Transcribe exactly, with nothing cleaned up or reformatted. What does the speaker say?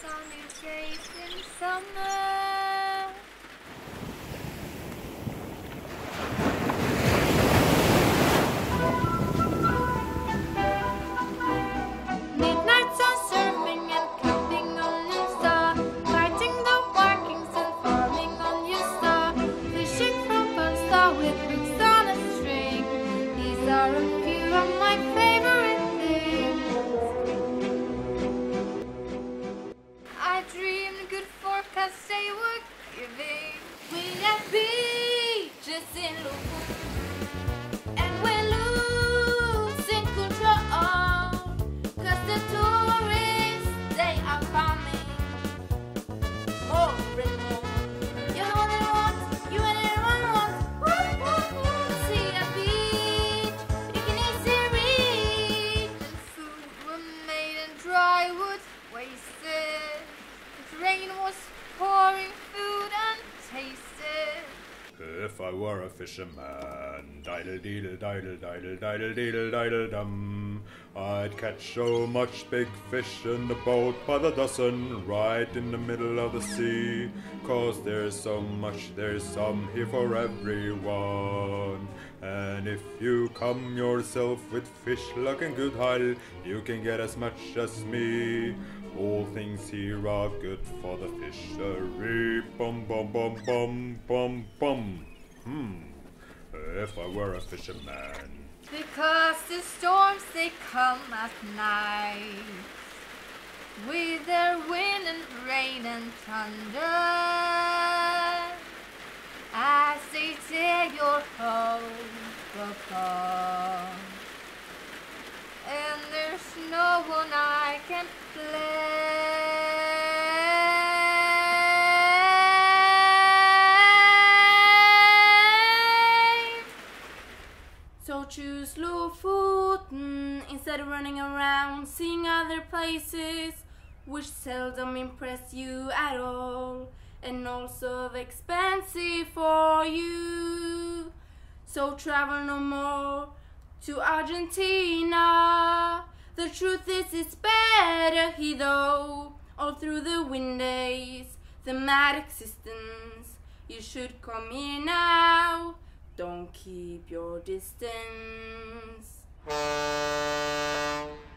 sunny days in summer. Midnights are surfing and counting on your star, fighting the Vikings and farming on your star, fishing from Punsta with hooks on a string. These are a few of my favorite things. I dreamed good forecasts they were giving. We had beaches in Lofoten, and we're losing control, 'cause the tourists, they are coming more and more. You know what I want, you and everyone wants. Woo, woo, woo. See a beach, but you can easily reach. And food were made and dry wood wasted. The rain was pouring food untasted. If I were a fisherman, diddle deedle diddle diddle diddle deedle diddle dum, I'd catch so much big fish in the boat by the dozen, right in the middle of the sea. 'Cause there's so much, there's some here for everyone. And if you come yourself with fish luck and good hull, you can get as much as me. All things here are good for the fishery. Bum bum bum bum bum bum. Hmm. If I were a fisherman. Because the storms they come at night, with their wind and rain and thunder, as they tear your hope apart. And there's no one I can blame. So choose Lofoten instead of running around seeing other places which seldom impress you at all, and also expensive for you. So travel no more to Argentina. The truth is it's better here though. All through the wind days, the mad existence. You should come here now. Don't keep your distance.